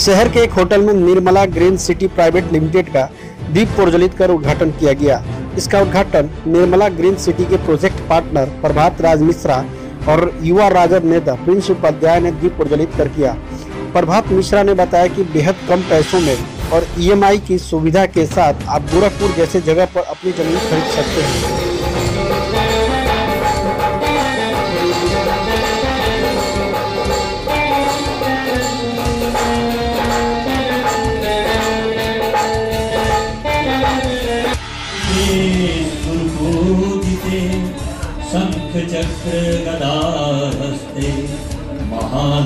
शहर के एक होटल में Nirmala Green City Private Limited का दीप प्रज्वलित कर उद्घाटन किया गया। इसका उद्घाटन निर्मला ग्रीन सिटी के प्रोजेक्ट पार्टनर प्रभात राज मिश्रा और युवा राजद नेता प्रिंस उपाध्याय ने दीप प्रज्वलित कर किया। प्रभात मिश्रा ने बताया कि बेहद कम पैसों में और EMI की सुविधा के साथ आप गोरखपुर जैसे जगह पर अपनी जमीन खरीद सकते हैं। शंख चक्र गदा हस्ते महान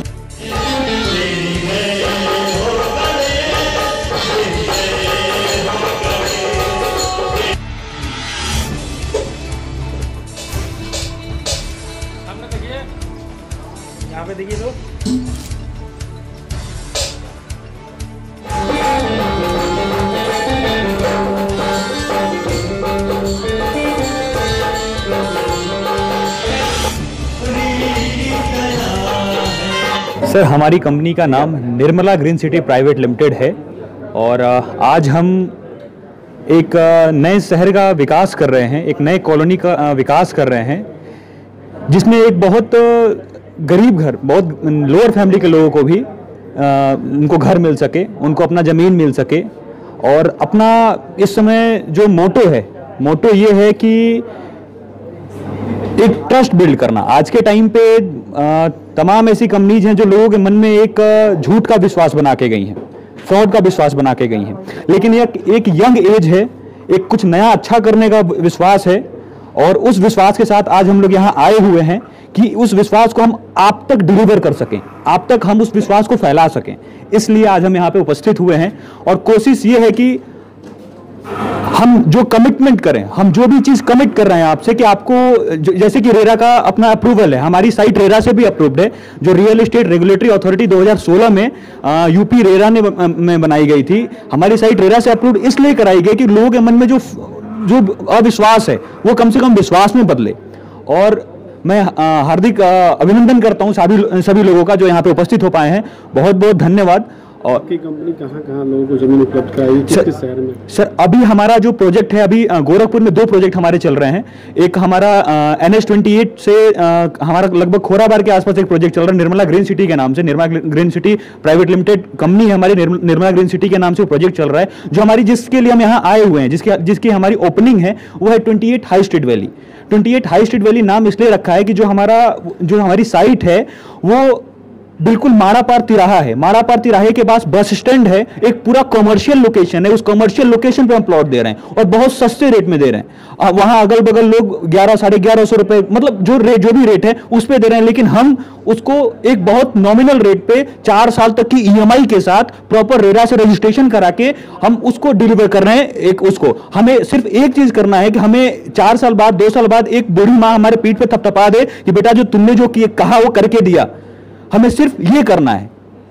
देखिए, यहाँ पे देखिए तो सर, हमारी कंपनी का नाम Nirmala Green City Private Limited है और आज हम एक नए शहर का विकास कर रहे हैं, एक नए कॉलोनी का विकास कर रहे हैं, जिसमें एक बहुत गरीब घर, बहुत लोअर फैमिली के लोगों को भी उनको घर मिल सके, उनको अपना ज़मीन मिल सके। और अपना इस समय जो मोटो ये है कि एक ट्रस्ट बिल्ड करना। आज के टाइम पे तमाम ऐसी कंपनीज हैं जो लोगों के मन में एक झूठ का विश्वास बना के गई हैं, फ्रॉड का विश्वास बना के गई हैं। लेकिन एक यंग एज है, एक कुछ नया अच्छा करने का विश्वास है और उस विश्वास के साथ आज हम लोग यहाँ आए हुए हैं कि उस विश्वास को हम आप तक डिलीवर कर सकें, आप तक हम उस विश्वास को फैला सकें। इसलिए आज हम यहाँ पे उपस्थित हुए हैं और कोशिश ये है कि हम जो कमिटमेंट करें, हम जो भी चीज कमिट कर रहे हैं आपसे कि आपको, जैसे कि रेरा का अपना अप्रूवल है, हमारी साइट रेरा से भी अप्रूव्ड है, जो रियल एस्टेट रेगुलेटरी अथॉरिटी 2016 में यूपी रेरा में बनाई गई थी। हमारी साइट रेरा से अप्रूव्ड इसलिए कराई गई कि लोगों के मन में जो अविश्वास है वो कम से कम विश्वास में बदले। और मैं हार्दिक अभिनंदन करता हूं सभी लोगों का जो यहाँ पे उपस्थित हो पाए हैं। बहुत बहुत धन्यवाद। और आपकी कंपनी कहाँ लोगों को जमीन उपलब्ध कराई, किस शहर में? सर, अभी हमारा जो प्रोजेक्ट है, अभी गोरखपुर में 2 प्रोजेक्ट हमारे चल रहे हैं। एक हमारा NH28 से हमारा लगभग खोराबार के आसपास एक प्रोजेक्ट चल रहा है निर्मला ग्रीन सिटी के नाम से। Nirmala Green City Private Limited company है हमारी, निर्मला ग्रीन सिटी के नाम से प्रोजेक्ट चल रहा है, जो हमारी जिसके लिए हम यहाँ आए हुए हैं, जिसकी हमारी ओपनिंग है वो है 28 High Street Valley. 28 High Street Valley नाम इसलिए रखा है कि जो हमारी साइट है वो बिल्कुल माड़ापार तिराहा है। माड़ापार तिराहे के पास बस स्टैंड है, एक पूरा कमर्शियल लोकेशन है। उस कमर्शियल लोकेशन पे हम प्लॉट दे रहे हैं और बहुत सस्ते रेट में दे रहे हैं। वहां अगल बगल लोग 1100-1150 रुपए, मतलब जो भी रेट है उस पे दे रहे हैं, लेकिन हम उसको एक बहुत नॉमिनल रेट पे 4 साल तक की EMI के साथ प्रॉपर रेरा से रजिस्ट्रेशन करा के हम उसको डिलीवर कर रहे हैं। उसको हमें सिर्फ एक चीज करना है कि हमें 4 साल बाद, 2 साल बाद एक बूढ़ी माँ हमारे पीठ पे थपथपा दे कि बेटा जो तुमने जो कहा वो करके दिया। हमें सिर्फ ये करना है।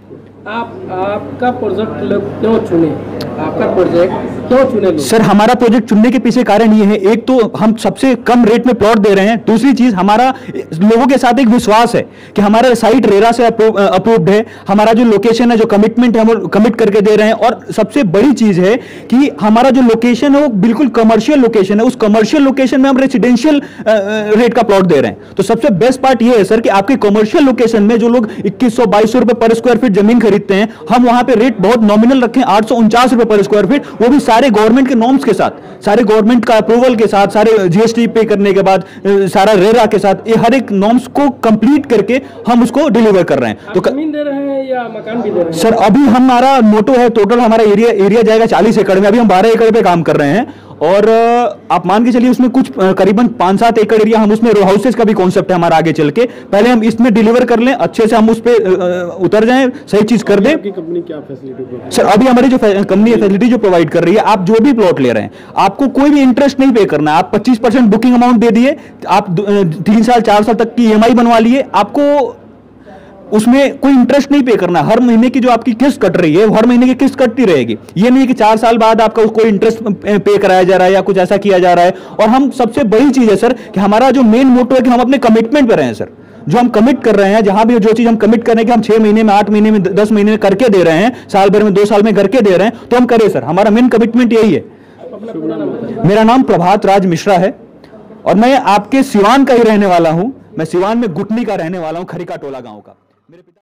आपका प्रोजेक्ट क्यों चुने? आपका प्रोजेक्ट क्यों चुने लोग? सर, हमारा प्रोजेक्ट चुनने के पीछे कारण ये है, एक तो हम सबसे कम रेट में प्लॉट दे रहे हैं, दूसरी चीज हमारा लोगों के साथ एक विश्वास है कि हमारा साइट रेरा से अप्रूव्ड है, हमारा जो लोकेशन है, जो कमिटमेंट है वो कमिट करके दे रहे हैं। और सबसे बड़ी चीज है कि हमारा जो लोकेशन है वो बिल्कुल कमर्शियल लोकेशन है। उस कमर्शियल लोकेशन में हम रेसिडेंशियल रेट का प्लॉट दे रहे हैं। तो सबसे बेस्ट पार्ट ये है सर कि आपके कमर्शियल लोकेशन में जो लोग 2100-2200 रुपए पर स्क्वायर फीट जमीन खरीदते हैं, हम वहां पे रेट बहुत नॉमिनल रखें, 849 रुपए पर स्क्वायर फीट, वो भी सारे गवर्नमेंट के नॉर्म्स के साथ, सारे गवर्नमेंट का अप्रूवल के साथ, सारे GST पे करने के बाद, सारा रेरा के साथ, ये हर एक नॉर्म्स को कंप्लीट करके हम उसको डिलीवर कर रहे हैं। तो जमीन दे रहे हैं या मकान भी दे रहे हैं? सर, अभी हमारा मोटो है, टोटल हमारा एरिया जाएगा 40 एकड़ में। अभी हम 12 एकड़ पे काम कर रहे हैं और आप मान के चलिए उसमें कुछ करीबन 5-7 एकड़ एरिया हम उसमें रो हाउसेस का भी कॉन्सेप्ट है हमारा। आगे चल के पहले हम इसमें डिलीवर कर लें, अच्छे से हम उस पे उतर जाएं, सही चीज कर दें। कंपनी क्या फैसिलिटी? सर, अभी हमारी जो कंपनी है फैसिलिटी जो प्रोवाइड कर रही है, आप जो भी प्लॉट ले रहे हैं आपको कोई भी इंटरेस्ट नहीं पे करना है। आप 25% बुकिंग अमाउंट दे दिए, आप 3 साल 4 साल तक की EMI बनवा लिए, आपको उसमें कोई इंटरेस्ट नहीं पे करना। हर महीने की जो आपकी किस्त कट रही है, हर महीने की किस्त कटती रहेगी। ये नहीं कि 4 साल बाद आपका कोई इंटरेस्ट पे कराया जा रहा है या कुछ ऐसा किया जा रहा है। और हम सबसे बड़ी चीज है सर कि हमारा जो मेन मोटो है कि हम अपने कमिटमेंट पे रहे हैं सर। जो हम कमिट कर रहे हैं, जहां भी जो चीज हम कमिट कर रहे हैं कि हम 6 महीने में, 8 महीने में, 10 महीने में करके दे रहे हैं, साल भर में, 2 साल में करके दे रहे हैं, तो हम करें सर। हमारा मेन कमिटमेंट यही है। मेरा नाम प्रभात राज मिश्रा है और मैं आपके सिवान का ही रहने वाला हूं। मैं सिवान में गुटनी का रहने वाला हूं, खरिका टोला गांव का।